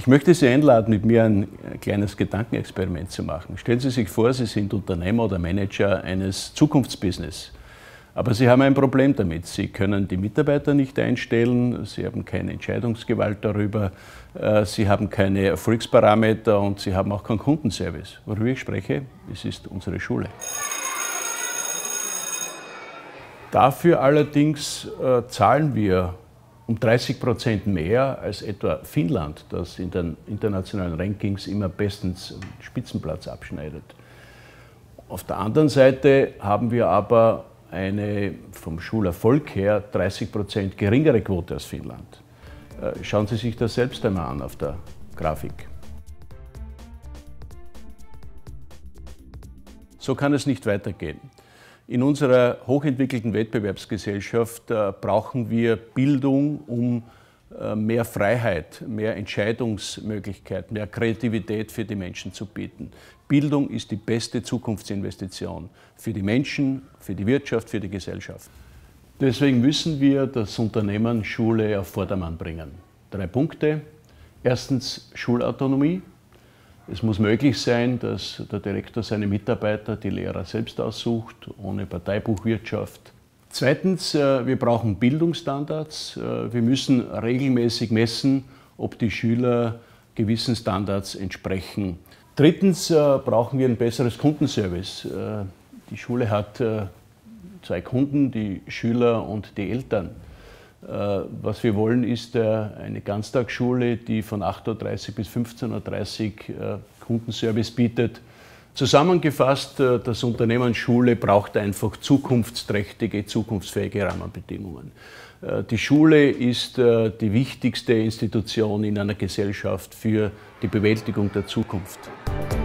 möchte Sie einladen, mit mir ein kleines Gedankenexperiment zu machen. Stellen Sie sich vor, Sie sind Unternehmer oder Manager eines Zukunftsbusiness. Aber Sie haben ein Problem damit. Sie können die Mitarbeiter nicht einstellen, Sie haben keine Entscheidungsgewalt darüber, Sie haben keine Erfolgsparameter und Sie haben auch keinen Kundenservice. Worüber ich spreche, es ist unsere Schule. Dafür allerdings zahlen wir um 30% mehr als etwa Finnland, das in den internationalen Rankings immer bestens einen Spitzenplatz abschneidet. Auf der anderen Seite haben wir aber eine vom Schulerfolg her 30% geringere Quote als Finnland. Schauen Sie sich das selbst einmal an auf der Grafik. So kann es nicht weitergehen. In unserer hochentwickelten Wettbewerbsgesellschaft brauchen wir Bildung, um mehr Freiheit, mehr Entscheidungsmöglichkeit, mehr Kreativität für die Menschen zu bieten. Bildung ist die beste Zukunftsinvestition für die Menschen, für die Wirtschaft, für die Gesellschaft. Deswegen müssen wir das Unternehmen Schule auf Vordermann bringen. 3 Punkte. Erstens Schulautonomie. Es muss möglich sein, dass der Direktor seine Mitarbeiter, die Lehrer selbst aussucht, ohne Parteibuchwirtschaft. Zweitens, wir brauchen Bildungsstandards. Wir müssen regelmäßig messen, ob die Schüler gewissen Standards entsprechen. Drittens brauchen wir ein besseres Kundenservice. Die Schule hat 2 Kunden, die Schüler und die Eltern. Was wir wollen, ist eine Ganztagsschule, die von 8:30 Uhr bis 15:30 Uhr Kundenservice bietet. Zusammengefasst, das Unternehmen Schule braucht einfach zukunftsträchtige, zukunftsfähige Rahmenbedingungen. Die Schule ist die wichtigste Institution in einer Gesellschaft für die Bewältigung der Zukunft.